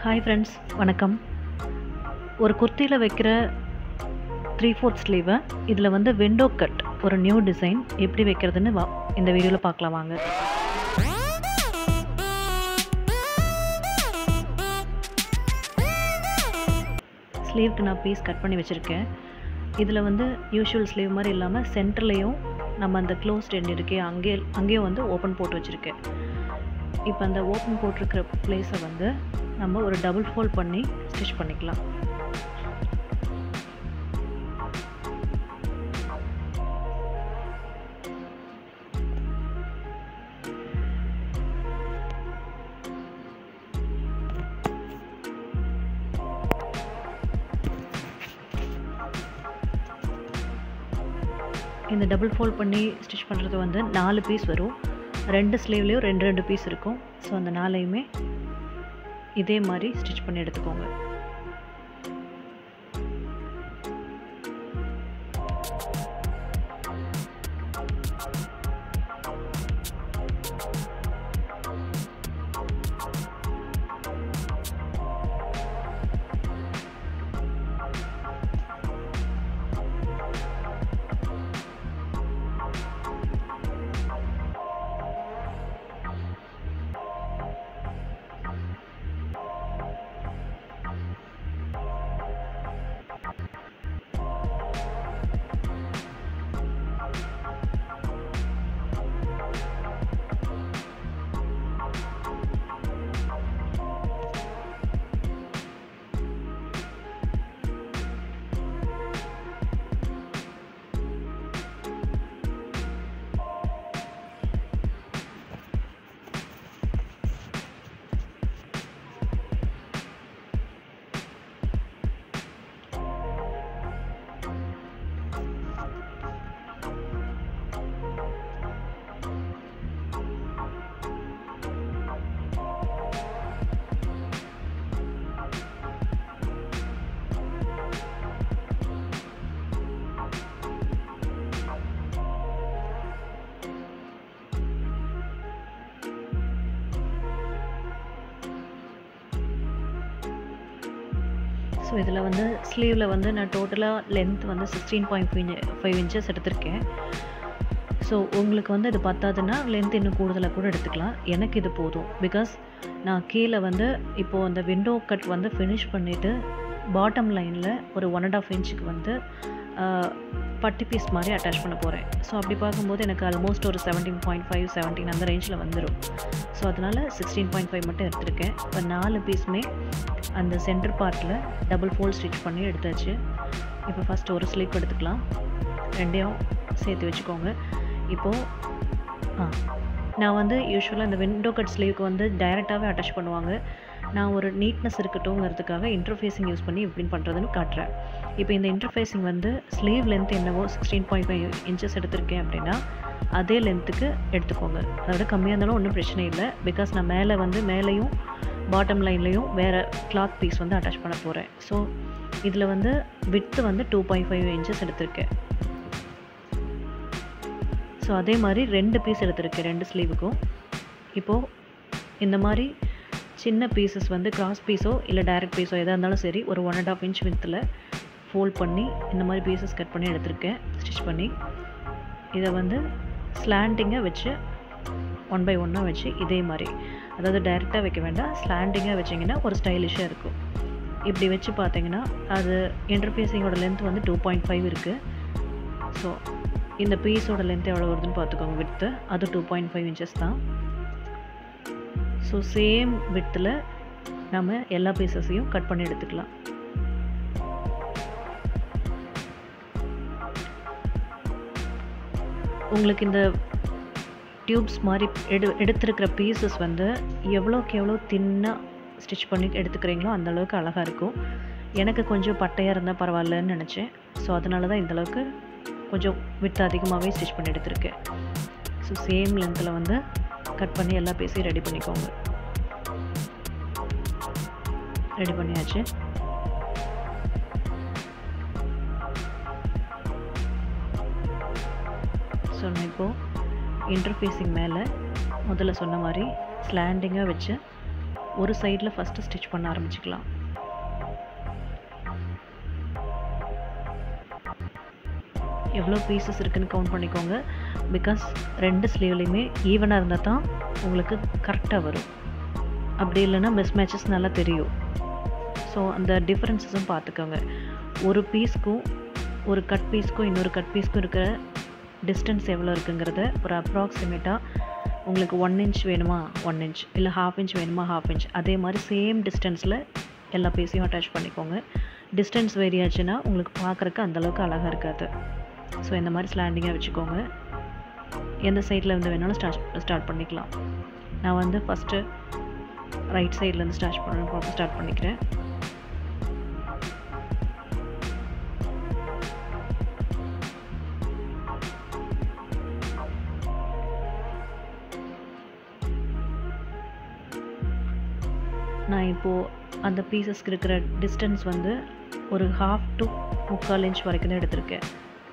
Hi friends, வணக்கம். ஒரு குர்த்தியில் வைக்கிற 3/4 ஸ்லீவை இதில் வந்து விண்டோ கட் ஒரு நியூ டிசைன் எப்படி வைக்கிறதுன்னு இந்த வீடியோவில் பார்க்கலாம் வாங்க. ஸ்லீவ்க்கு நான் பீஸ் கட் பண்ணி வச்சுருக்கேன். இதில் வந்து யூஷுவல் ஸ்லீவ் மாதிரி இல்லாமல் சென்டர்லேயும் நம்ம அந்த க்ளோஸ்ட் எண்ட் இருக்கே அங்கேயும் வந்து ஓப்பன் போட்டு வச்சுருக்கேன். இப்போ அந்த ஓப்பன் போட்டிருக்கிற பிளேஸை வந்து நம்ம ஒரு டபுள் ஃபோல்ட் பண்ணி ஸ்டிச் பண்ணிக்கலாம். இந்த டபுள் ஃபோல்ட் பண்ணி ஸ்டிச் பண்ணுறது வந்து 4 பீஸ் வரும். 2 ஸ்லீவ்லேயும் 2 பீஸ் இருக்கும். ஸோ அந்த 4ஐயுமே இதே மாதிரி ஸ்டிச் பண்ணி எடுத்துக்கோங்க. ஸோ இதில் வந்து ஸ்லீவில் வந்து நான் டோட்டலாக லென்த் வந்து 16.5 இன்ச்சஸ் எடுத்திருக்கேன். ஸோ உங்களுக்கு வந்து இது பத்தாதுன்னா லென்த் இன்னும் கூடுதலாக கூட எடுத்துக்கலாம். எனக்கு இது போதும். பிகாஸ் நான் கீழே வந்து இப்போது அந்த விண்டோ கட் வந்து ஃபினிஷ் பண்ணிவிட்டு பாட்டம் லைனில் ஒரு 1.5 இன்ச்சுக்கு வந்து பட்டி பீஸ் மாதிரி அட்டாச் பண்ண போகிறேன். ஸோ அப்படி பார்க்கும்போது எனக்கு ஆல்மோஸ்ட் ஒரு 17.5 17 அந்த ரேஞ்சில் வந்துடும். ஸோ அதனால் 16.5 மட்டும் எடுத்திருக்கேன். இப்போ 4 பீஸுமே அந்த சென்டர் பார்ட்டில் டபுள் ஃபோல்ட் ஸ்டிச் பண்ணி எடுத்தாச்சு. இப்போ ஃபஸ்ட்டு ஒரு ஸ்லீவ் எடுத்துக்கலாம். 2ஐயும் சேர்த்து வச்சுக்கோங்க. இப்போது நான் வந்து யூஸ்வலாக இந்த விண்டோ கட் ஸ்லீவுக்கு வந்து டைரெக்டாகவே அட்டாச் பண்ணுவாங்க. நான் ஒரு நீட்னஸ் இருக்கட்டும்ங்கிறதுக்காக இன்டர்ஃபேஸிங் யூஸ் பண்ணி எப்படின்னு பண்ணுறதுன்னு காட்டுறேன். இப்போ இந்த இன்டர்ஃபேஸிங் வந்து ஸ்லீவ் லென்த் என்னவோ 16.5 இன்ச்சஸ் எடுத்திருக்கேன் அப்படின்னா அதே லென்த்துக்கு எடுத்துக்கோங்க. அதோட கம்மியாக இருந்தாலும் ஒன்றும் பிரச்சனை இல்லை. பிகாஸ் நான் மேலேயும் பாட்டம் லைன்லேயும் வேறு கிளாத் பீஸ் வந்து அட்டாச் பண்ண போகிறேன். ஸோ இதில் வந்து விட்த்து வந்து 2.5 இன்ச்சஸ் எடுத்திருக்கேன். ஸோ அதே மாதிரி 2 பீஸ் எடுத்திருக்கேன் 2 ஸ்லீவுக்கும். இப்போது இந்த மாதிரி சின்ன பீசஸ் வந்து கிராஸ் பீஸோ இல்லை டைரக்ட் பீஸோ எதாக இருந்தாலும் சரி ஒரு 1.5 இன்ச் வித்தில் ஃபோல்ட் பண்ணி இந்த மாதிரி பீசஸ் கட் பண்ணி எடுத்திருக்கேன் ஸ்டிச் பண்ணி. இதை வந்து ஸ்லாண்டிங்காக வச்சு 1 by 1 வச்சு இதே மாதிரி, அதாவது டைரெக்டாக வைக்க வேண்டாம், ஸ்லாண்டிங்காக வச்சிங்கன்னா ஒரு ஸ்டைலிஷாக இருக்கும். இப்படி வச்சு பார்த்தீங்கன்னா அது இன்டர்ஃபேஸிங்கோட லென்த் வந்து 2.5 இருக்குது. ஸோ இந்த பீஸோட லென்த் எவ்வளோ வருதுன்னு பார்த்துக்கோங்க. விட்த்து அது 2.5 இன்ச்சஸ் தான். ஸோ சேம் விட்த்தில் நம்ம எல்லா பீசஸையும் கட் பண்ணி எடுத்துக்கலாம். உங்களுக்கு இந்த டியூப்ஸ் மாதிரி எடுத்துருக்கிற பீசஸ் வந்து எவ்வளோக்கு எவ்வளோ தின்னாக ஸ்டிச் பண்ணி எடுத்துக்கிறீங்களோ அந்தளவுக்கு அழகாக இருக்கும். எனக்கு கொஞ்சம் பட்டையாக இருந்தால் பரவாயில்லன்னு நினச்சேன். ஸோ அதனால தான் இந்தளவுக்கு கொஞ்சம் விட்டு அதிகமாகவே ஸ்டிச் பண்ணி எடுத்திருக்கேன். ஸோ சேம் லென்த்தில் வந்து கட் பண்ணி எல்லா பீஸையும் ரெடி பண்ணிக்கோங்க. ரெடி பண்ணியாச்சு. ஸோ நான் இப்போது இன்டர்ஃபேஸிங் மேலே முதல்ல சொன்ன மாதிரி ஸ்லாண்டிங்காக வச்சு ஒரு சைடில் ஃபஸ்ட்டு ஸ்டிச் பண்ண ஆரம்பிச்சுக்கலாம். எவ்வளோ பீசஸ் இருக்குதுன்னு கவுண்ட் பண்ணிக்கோங்க. பிகாஸ் 2 ஸ்லீவ்லேயுமே ஈவனாக இருந்தால் தான் உங்களுக்கு கரெக்டாக வரும். அப்படி இல்லைன்னா மிஸ் மேட்சஸ் நல்லா தெரியும். ஸோ அந்த டிஃப்ரென்ஸஸும் பார்த்துக்கோங்க. ஒரு பீஸ்க்கும் ஒரு கட் பீஸ்க்கும் இன்னொரு கட் பீஸ்க்கும் இருக்கிற டிஸ்டன்ஸ் எவ்வளோ இருக்குங்கிறத ஒரு அப்ராக்சிமேட்டாக உங்களுக்கு 1 இன்ச் வேணுமா 1 இன்ச், இல்லை 1/2 இன்ச் வேணுமா 1/2 இன்ச், அதே மாதிரி சேம் டிஸ்டன்ஸில் எல்லா பீஸையும் அட்டாச் பண்ணிக்கோங்க. டிஸ்டன்ஸ் வேரி ஆச்சுன்னா உங்களுக்கு பார்க்குறக்கு அந்தளவுக்கு அழகாக இருக்காது. ஸோ இந்த மாதிரி ஸ்லாண்டிங்காக வச்சுக்கோங்க. எந்த சைடில் வந்து வேணாலும் ஸ்டார்ட் பண்ணிக்கலாம். நான் வந்து ஃபஸ்ட்டு ரைட் சைட்லேருந்து ஸ்டார்ட் பண்ணிக்கிறேன். நான் இப்போது அந்த பீசஸ்க்கு இருக்கிற டிஸ்டன்ஸ் வந்து ஒரு 1/2 to 3/4 இன்ச் வரைக்கும் தான் எடுத்திருக்கேன்.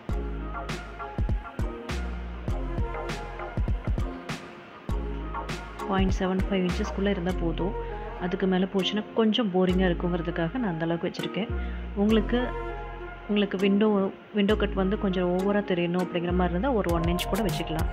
.75 இன்ச்சஸ்க்குள்ளே இருந்தால் போதும். அதுக்கு மேலே போச்சுன்னா கொஞ்சம் போரிங்காக இருக்குங்கிறதுக்காக நான் அந்தளவுக்கு வச்சுருக்கேன். உங்களுக்கு விண்டோ கட் வந்து கொஞ்சம் ஓவராக தெரியணும் அப்படிங்கிற மாதிரி இருந்தால் ஒரு 1 இன்ச் கூட வச்சுக்கலாம்.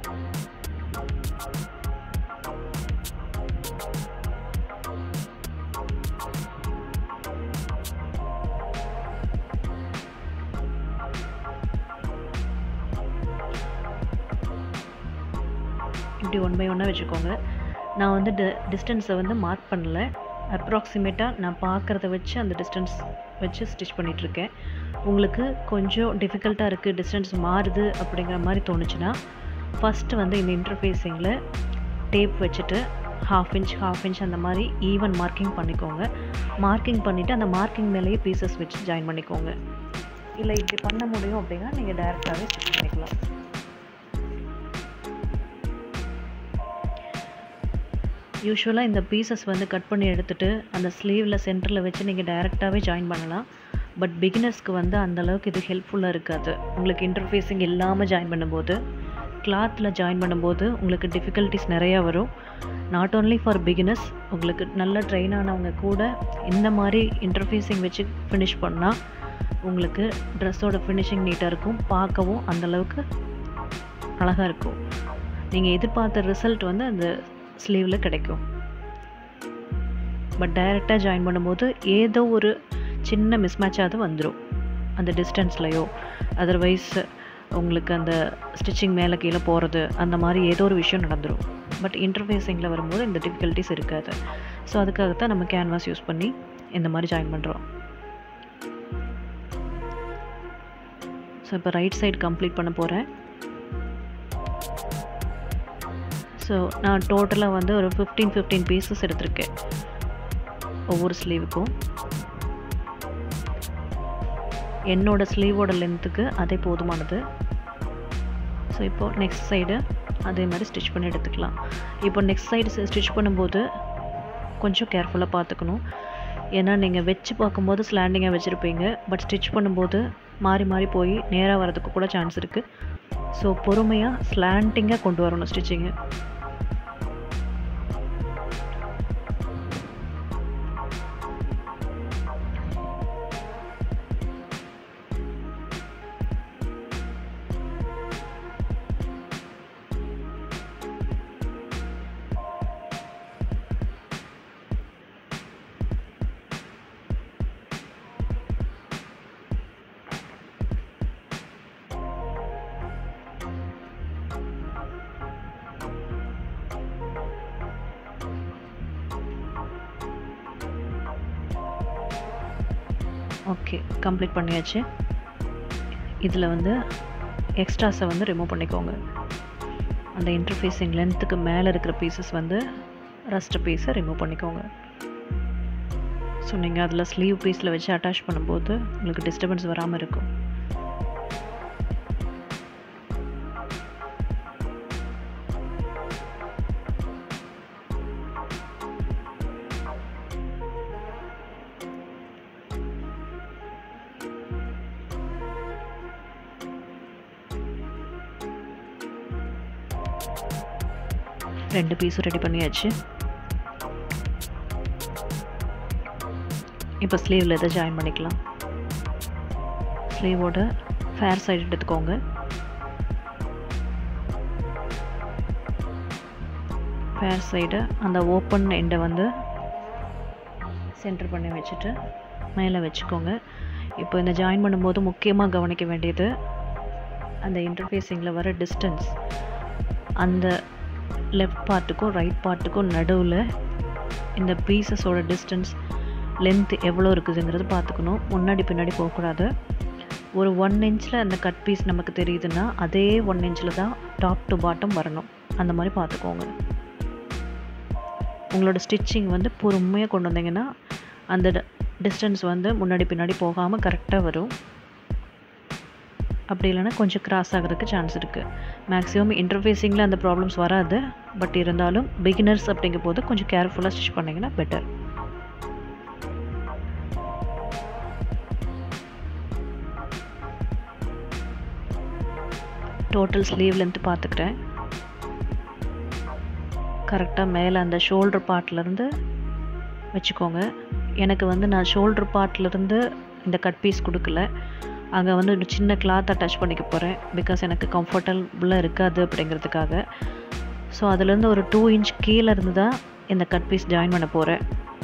இப்படி 1 by 1 வச்சுக்கோங்க. நான் வந்து டிஸ்டன்ஸை வந்து மார்க் பண்ணல. அப்ராக்சிமேட்டாக நான் பார்க்குறத வச்சு அந்த டிஸ்டன்ஸ் வச்சு ஸ்டிச் பண்ணிகிட்ருக்கேன். உங்களுக்கு கொஞ்சம் டிஃபிகல்ட்டாக இருக்குது, டிஸ்டன்ஸ் மாறுது அப்படிங்கிற மாதிரி தோணுச்சுன்னா ஃபஸ்ட்டு வந்து இந்த இன்டர்ஃபேஸிங்கில் டேப் வச்சுட்டு 1/2 இன்ச் அந்த மாதிரி ஈவன் மார்க்கிங் பண்ணிக்கோங்க. மார்க்கிங் பண்ணிவிட்டு அந்த மார்க்கிங் மேலேயே பீசஸ் வச்சு ஜாயின் பண்ணிக்கோங்க. இல்லை இப்படி பண்ண முடியும் அப்படின்னா நீங்கள் டைரெக்டாகவே ஸ்டிச் பண்ணிக்கலாம். யூஸ்வலாக இந்த பீசஸ் வந்து கட் பண்ணி எடுத்துகிட்டு அந்த ஸ்லீவில் சென்டரில் வச்சு நீங்கள் டைரெக்டாகவே ஜாயின் பண்ணலாம். பட் பிகினர்ஸ்க்கு வந்து அந்தளவுக்கு இது ஹெல்ப்ஃபுல்லாக இருக்காது. உங்களுக்கு இன்டர்ஃபேஸிங் இல்லாமல் ஜாயின் பண்ணும்போது, கிளாத்தில் ஜாயின் பண்ணும்போது உங்களுக்கு டிஃபிகல்ட்டிஸ் நிறையா வரும். நாட் ஓன்லி ஃபார் பிகினர்ஸ், உங்களுக்கு நல்ல ட்ரெயின் ஆனவங்க கூட இந்த மாதிரி இன்டர்ஃபேஸிங் வச்சு ஃபினிஷ் பண்ணால் உங்களுக்கு ட்ரெஸ்ஸோட ஃபினிஷிங் நீட்டாக இருக்கும், பார்க்கவும் அந்தளவுக்கு அழகாக இருக்கும். நீங்கள் எதிர்பார்த்த ரிசல்ட் வந்து அந்த ஸ்லீவில் கிடைக்கும். பட் டைரெக்டாக ஜாயின் பண்ணும்போது ஏதோ ஒரு சின்ன மிஸ்மேட்சாவது வந்துடும் அந்த டிஸ்டன்ஸ்லையோ, அதர்வைஸ் உங்களுக்கு அந்த ஸ்டிச்சிங் மேலே கீழே போகிறது அந்த மாதிரி ஏதோ ஒரு விஷயம் நடந்துடும். பட் இன்டர்ஃபேஸிங்கில் வரும்போது இந்த டிஃபிகல்ட்டிஸ் இருக்காது. ஸோ அதுக்காகத்தான் நம்ம கேன்வாஸ் யூஸ் பண்ணி இந்த மாதிரி ஜாயின் பண்ணுறோம். ஸோ இப்போ ரைட் சைடு கம்ப்ளீட் பண்ண போகிறேன். ஸோ நான் டோட்டலாக வந்து ஒரு 15 பீசஸ் எடுத்திருக்கேன் ஒவ்வொரு ஸ்லீவுக்கும். என்னோடய ஸ்லீவோட லென்த்துக்கு அதே போதுமானது. ஸோ இப்போது நெக்ஸ்ட் சைடு அதே மாதிரி ஸ்டிச் பண்ணி எடுத்துக்கலாம். இப்போ நெக்ஸ்ட் சைடு ஸ்டிச் பண்ணும்போது கொஞ்சம் கேர்ஃபுல்லாக பார்த்துக்கணும். ஏன்னா நீங்கள் வச்சு பார்க்கும்போது ஸ்லாண்டிங்காக வச்சுருப்பீங்க, பட் ஸ்டிச் பண்ணும்போது மாறி மாறி போய் நேராக வரதுக்கு கூட சான்ஸ் இருக்குது. ஸோ பொறுமையாக ஸ்லாண்டிங்காக கொண்டு வரணும் ஸ்டிச்சிங்கு. ஓகே, கம்ப்ளீட் பண்ணியாச்சு. இதில் வந்து எக்ஸ்ட்ராஸை வந்து ரிமூவ் பண்ணிக்கோங்க. அந்த இன்டர்ஃபேஸிங் லென்த்துக்கு மேலே இருக்கிற பீசஸ் வந்து ரஸ்ட் பீஸை ரிமூவ் பண்ணிக்கோங்க. ஸோ நீங்கள் அதில் ஸ்லீவ் பீஸில் வச்சு அட்டாச் பண்ணும்போது உங்களுக்கு டிஸ்டர்பன்ஸ் வராமல் இருக்கும். ரெண்டு பீஸும் ரெடி பண்ணியாச்சு. இப்போ ஸ்லீவில் இதை ஜாயின் பண்ணிக்கலாம். ஸ்லீவோட ஃபேர் சைடு எடுத்துக்கோங்க. ஃபேர் சைடு அந்த ஓப்பன் எண்டை வந்து சென்டர் பண்ணி வச்சுட்டு மேலே வச்சுக்கோங்க. இப்போ இந்த ஜாயின் பண்ணும்போது முக்கியமாக கவனிக்க வேண்டியது அந்த இன்டர்ஃபேஸிங்கில் வர டிஸ்டன்ஸ். அந்த லெஃப்ட் பார்ட்டுக்கும் ரைட் பார்ட்டுக்கும் நடுவில் இந்த பீசஸோட டிஸ்டன்ஸ் லென்த் எவ்வளோ இருக்குதுங்கிறது பார்த்துக்கணும். முன்னாடி பின்னாடி போகக்கூடாது. ஒரு 1 இன்ச்சில் அந்த கட் பீஸ் நமக்கு தெரியுதுன்னா அதே 1 இன்ச்சில் தான் டாப் டு பாட்டம் வரணும். அந்த மாதிரி பார்த்துக்கோங்க. உங்களோட ஸ்டிச்சிங் வந்து பொறுமையாக கொண்டு வந்தீங்கன்னா அந்த டிஸ்டன்ஸ் வந்து முன்னாடி பின்னாடி போகாமல் கரெக்டாக வரும். அப்படி இல்லைன்னா கொஞ்சம் கிராஸ் ஆகிறதுக்கு சான்ஸ் இருக்குது. மேக்ஸிமம் இன்டர்ஃபேஸிங்கில் அந்த ப்ராப்ளம்ஸ் வராது. பட் இருந்தாலும் பிகினர்ஸ் அப்படிங்கும் போது கொஞ்சம் கேர்ஃபுல்லாக ஸ்டிச் பண்ணிங்கன்னா பெட்டர். டோட்டல் ஸ்லீவ் லென்த் பார்த்துக்கிறேன். கரெக்டாக மேலே அந்த ஷோல்டர் பார்ட்லேருந்து வச்சுக்கோங்க. எனக்கு வந்து நான் ஷோல்டர் பார்ட்லேருந்து இந்த கட் பீஸ் கொடுக்கல. அங்கே வந்து ஒரு சின்ன கிளாத் அட்டாச் பண்ணிக்க போகிறேன். பிகாஸ் எனக்கு கம்ஃபர்டபுளாக இருக்காது அப்படிங்கிறதுக்காக. ஸோ அதுலேருந்து ஒரு 2 இன்ச் கீழே இருந்து தான் இந்த கட் பீஸ் ஜாயின் பண்ண போகிறேன்.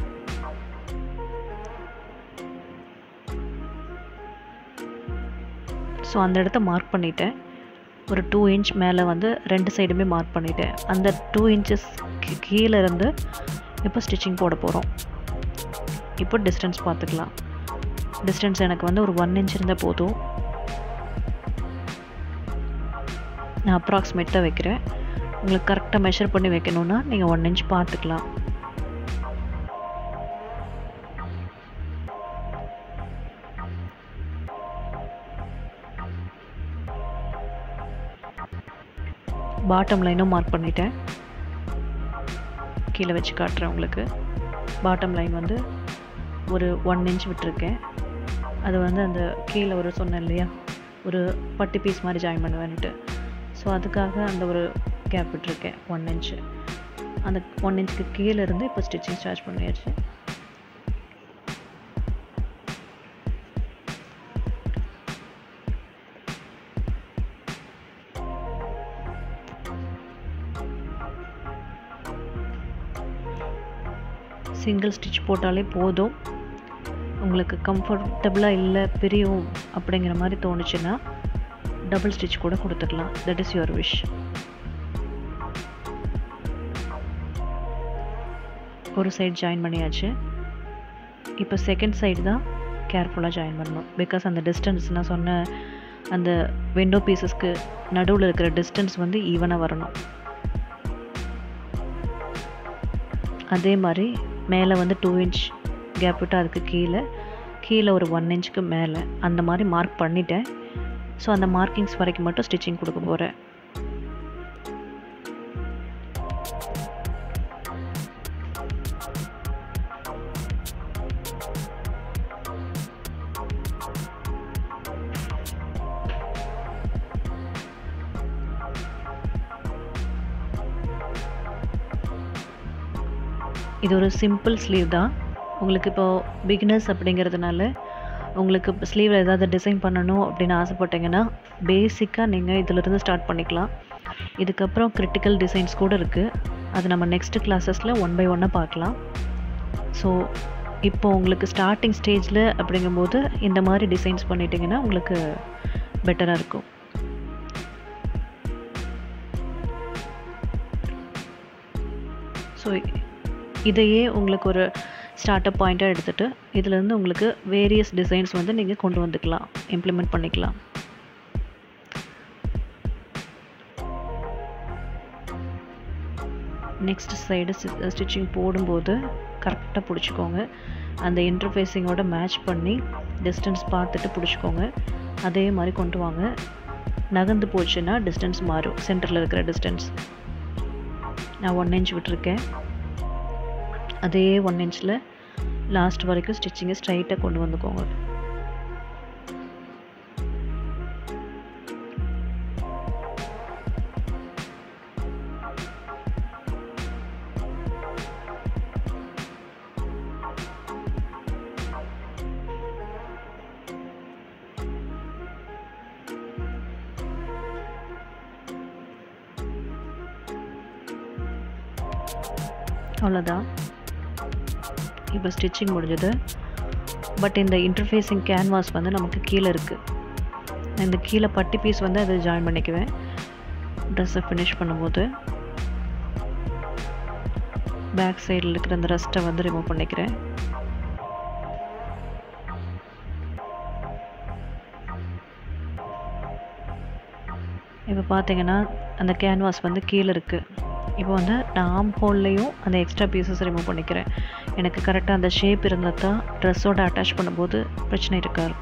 ஸோ அந்த இடத்த மார்க் பண்ணிட்டேன். ஒரு 2 இன்ச் மேலே வந்து 2 சைடுமே மார்க் பண்ணிட்டேன். அந்த 2 இன்ச்சஸ் கீழே இருந்து இப்போ ஸ்டிச்சிங் போட போகிறோம். இப்போ டிஸ்டன்ஸ் பார்த்துக்கலாம். டிஸ்டன்ஸ் எனக்கு வந்து ஒரு 1 இன்ச் இருந்தால் போதும். நான் அப்ராக்சிமேட் தான் வைக்கிறேன். உங்களுக்கு கரெக்டாக மெஷர் பண்ணி வைக்கணுன்னா நீங்கள் 1 இன்ச் பார்த்துக்கலாம். பாட்டம் லைனும் மார்க் பண்ணிட்டேன். கீழே வச்சு காட்டுறேன் உங்களுக்கு. பாட்டம் லைன் வந்து ஒரு 1 இன்ச் விட்டுருக்கேன். அது வந்து அந்த கீழே ஒரு சொன்னேன் இல்லையா, ஒரு பட்டி பீஸ் மாதிரி ஜாயின் பண்ணுவேன்ட்டு. ஸோ அதுக்காக அந்த ஒரு கேப் விட்டுருக்கேன் 1 இன்ச்சு. அந்த 1 இன்ச்சுக்கு கீழே இருந்து இப்போ ஸ்டிச்சிங் ஸ்டார்ட் பண்ணியாச்சு. சிங்கிள் ஸ்டிச் போட்டாலே போதும். உங்களுக்கு கம்ஃபர்டபுளாக இல்லை பிரியும் அப்படிங்கிற மாதிரி தோணுச்சுன்னா டபுள் ஸ்டிச் கூட கொடுத்துக்கலாம். That is your wish. ஒரு சைடு ஜாயின் பண்ணியாச்சு. இப்போ செகண்ட் சைடு தான் கேர்ஃபுல்லாக ஜாயின் பண்ணணும். பிகாஸ் அந்த டிஸ்டன்ஸ் நான் சொன்ன அந்த விண்டோ பீசஸ்க்கு நடுவில் இருக்கிற டிஸ்டன்ஸ் வந்து ஈவனாக வரணும். அதே மாதிரி மேலே வந்து 2 இன்ச் கேப் விட்டு அதுக்கு கீழே ஒரு 1 இன்ச்சுக்கு மேலே அந்த மாதிரி மார்க் பண்ணிட்டேன். ஸோ அந்த மார்க்கிங்ஸ் வரைக்கும் மட்டும் ஸ்டிச்சிங் கொடுக்க போகிறேன். இது ஒரு சிம்பிள் ஸ்லீவ் தான். உங்களுக்கு இப்போது பிகினர்ஸ் அப்படிங்கிறதுனால உங்களுக்கு ஸ்லீவில் ஏதாவது டிசைன் பண்ணணும் அப்படின்னு ஆசைப்பட்டீங்கன்னா பேசிக்காக நீங்கள் இதிலிருந்து ஸ்டார்ட் பண்ணிக்கலாம். இதுக்கப்புறம் கிரிட்டிக்கல் டிசைன்ஸ் கூட இருக்குது. அது நம்ம நெக்ஸ்ட்டு கிளாஸஸில் 1 by 1 பார்க்கலாம். ஸோ இப்போ உங்களுக்கு ஸ்டார்டிங் ஸ்டேஜில் அப்படிங்கும்போது இந்த மாதிரி டிசைன்ஸ் பண்ணிட்டீங்கன்னா உங்களுக்கு பெட்டராக இருக்கும். ஸோ இதையே உங்களுக்கு ஒரு ஸ்டார்ட் அப் பாயிண்ட்டாக எடுத்துகிட்டு இதிலேருந்து உங்களுக்கு வேரியஸ் டிசைன்ஸ் வந்து நீங்கள் கொண்டு வந்துக்கலாம், இம்ப்ளிமெண்ட் பண்ணிக்கலாம். நெக்ஸ்ட் சைடு ஸ்டிச்சிங் போடும்போது கரெக்டாக பிடிச்சிக்கோங்க. அந்த இன்டர்ஃபேஸிங்கோட மேட்ச் பண்ணி டிஸ்டன்ஸ் பார்த்துட்டு பிடிச்சிக்கோங்க. அதே மாதிரி கொண்டு வாங்க. நகர்ந்து போச்சுன்னா டிஸ்டன்ஸ் மாறும். சென்டரில் இருக்கிற டிஸ்டன்ஸ் நான் 1 இன்ச் விட்டுருக்கேன். அதே 1 இன்ச்சில் லாஸ்ட் வரைக்கும் ஸ்டிச்சிங்கை ஸ்ட்ரைட்டாக கொண்டு வந்துக்கோங்க. அவ்வளோதான். இப்போ ஸ்டிச்சிங் முடிஞ்சது. பட் இந்த இன்டர்ஃபேஸிங் கேன்வாஸ் வந்து நமக்கு கீழே இருக்குது. இந்த கீழே பட்டி பீஸ் வந்து அதை ஜாயின் பண்ணிக்குவேன் ட்ரெஸ்ஸை ஃபினிஷ் பண்ணும்போது. பேக் சைடில் இருக்கிற அந்த ரெஸ்ட்டை வந்து ரிமூவ் பண்ணிக்கிறேன். இப்போ பார்த்தீங்கன்னா அந்த கேன்வாஸ் வந்து கீழே இருக்குது. இப்போ வந்து நான் ஆம் ஹோல்லையும் அந்த எக்ஸ்ட்ரா பீசஸ் ரிமூவ் பண்ணிக்கிறேன். எனக்கு கரெக்டாக அந்த ஷேப் இருந்தால் தான் ட்ரெஸ்ஸோடு அட்டாச் பண்ணும்போது பிரச்சனை இருக்காது.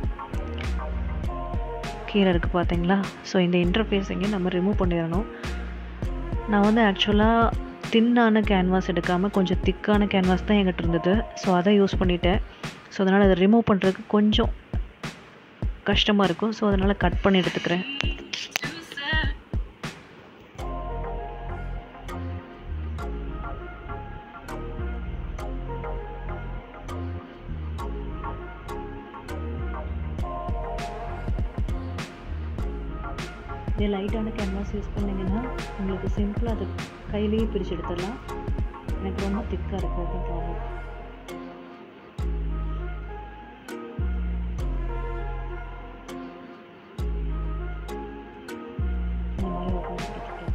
கீழே இருக்குது பார்த்தீங்களா? ஸோ இந்த இன்டர்ஃபேஸிங்கை நம்ம ரிமூவ் பண்ணிடணும். நான் வந்து ஆக்சுவலாக தின்னான கேன்வாஸ் எடுக்காமல் கொஞ்சம் திக்கான கேன்வாஸ் தான் என்கிட்ட இருந்தது. ஸோ அதை யூஸ் பண்ணிட்டேன். ஸோ அதனால் அதை ரிமூவ் பண்ணுறதுக்கு கொஞ்சம் கஷ்டமாக இருக்கும். ஸோ அதனால் கட் பண்ணி எடுத்துக்கிறேன். இதே லைட்டான கேன்வாஸ் யூஸ் பண்ணிங்கன்னா உங்களுக்கு சிம்பிளாக அது கையிலேயே பிரித்து எடுத்துடலாம். எனக்கு ரொம்ப திக்காக இருக்கிறது ப்ராப்ளம். இந்த மாதிரி ஓப்பன் பண்ணிக்கலாம்.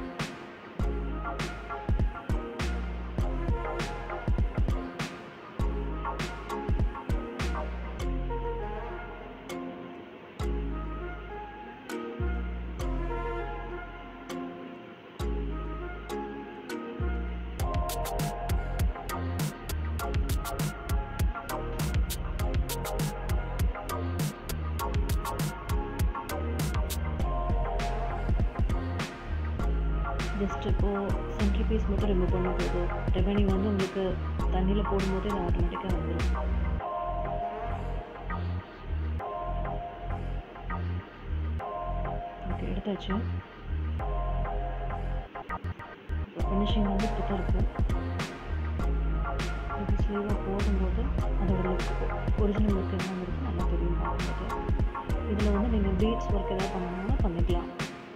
ஜஸ்ட் இப்போது சென்ட்ரி பீஸ் மட்டும் ரிமூவ் பண்ண போதும். ரெவென்யூ வந்து உங்களுக்கு தண்ணியில் போடும்போது இது ஆட்டோமேட்டிக்காக வந்துடும். ஓகே, எடுத்தாச்சு. இப்போ ஃபினிஷிங் வந்து இப்படி தான் இருக்கும். இது ஸ்லீவாக போடும்போது அதோட ஒரிஜினல் லுக் என்ன இருக்கும் நல்லா தெரியும் பார்க்கும்போது. இதில் வந்து நீங்கள் பீட்ஸ் ஒர்க் எதாவது பண்ணணும்னா பண்ணிக்கலாம்.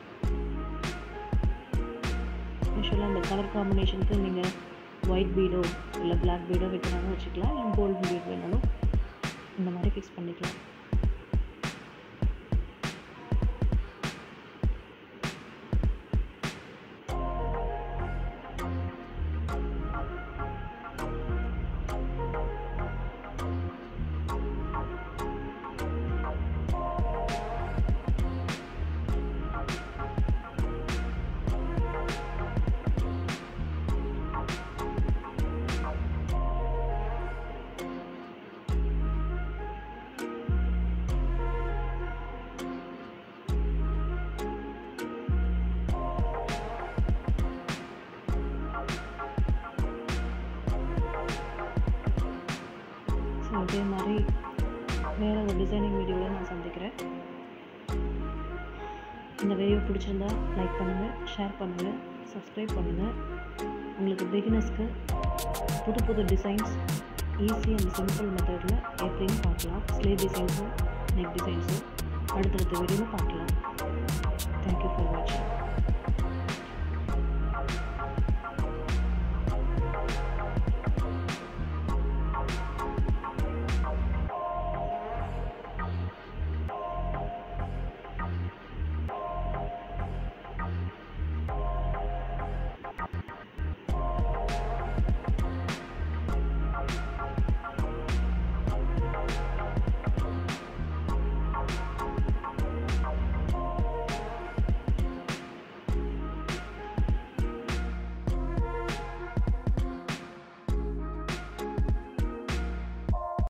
யூஸ்வலாக அந்த கலர் காம்பினேஷனுக்கு நீங்கள் ஒயிட் பீடோ இல்லை பிளாக் பீடோ வைக்கணும்னு வச்சுக்கலாம். இல்லை கோல்டன் பீட் வேணாலும் இந்த மாதிரி ஃபிக்ஸ் பண்ணிக்கலாம். இதே மாதிரி வேறு ஒரு டிசைனிங் வீடியோவில் நான் சந்திக்கிறேன். இந்த வீடியோ பிடிச்சிருந்தா லைக் பண்ணுங்கள், ஷேர் பண்ணுங்கள், சப்ஸ்கிரைப் பண்ணுங்கள். உங்களுக்கு பிகினர்ஸ்க்கு புது புது டிசைன்ஸ் ஈஸி அண்ட் சிம்பிள் மெத்தடில் எப்படின்னு பார்க்கலாம். ஸ்லீவ் டிசைன்ஸும் நெக் டிசைன்ஸும் அடுத்தடுத்த வீடியோவில் பார்க்கலாம். தேங்க்யூ ஃபார் வாட்சிங்.